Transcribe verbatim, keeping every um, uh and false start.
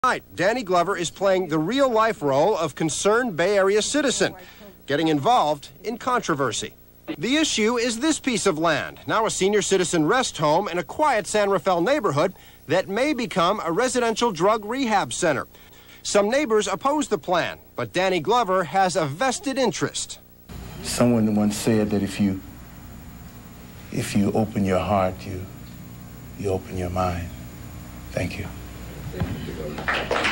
Tonight, Danny Glover is playing the real-life role of concerned Bay Area citizen, getting involved in controversy. The issue is this piece of land, now a senior citizen rest home in a quiet San Rafael neighborhood that may become a residential drug rehab center. Some neighbors oppose the plan, but Danny Glover has a vested interest. Someone once said that if you, if you open your heart, you, you open your mind. Thank you.